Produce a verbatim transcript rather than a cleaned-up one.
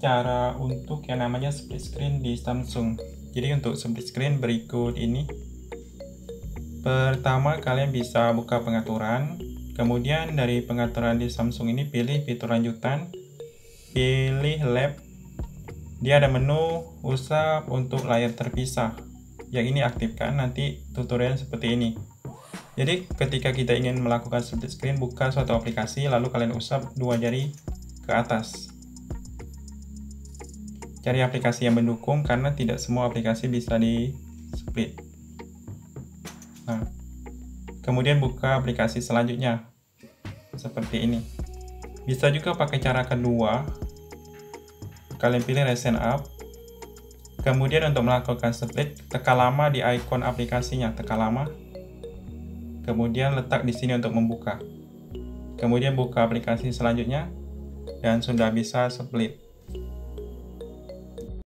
cara untuk yang namanya split screen di Samsung. Jadi untuk split screen berikut ini. Pertama, kalian bisa buka pengaturan. Kemudian dari pengaturan di Samsung ini pilih fitur lanjutan, pilih lab. Dia ada menu usap untuk layar terpisah. Yang ini aktifkan, nanti tutorial seperti ini. Jadi ketika kita ingin melakukan split screen, buka suatu aplikasi, lalu kalian usap dua jari ke atas. Cari aplikasi yang mendukung karena tidak semua aplikasi bisa di split. Nah, kemudian buka aplikasi selanjutnya seperti ini. Bisa juga pakai cara kedua. Kalian pilih Recent App. Kemudian untuk melakukan split, tekan lama di ikon aplikasinya, tekan lama. Kemudian letak di sini untuk membuka. Kemudian buka aplikasi selanjutnya dan sudah bisa split.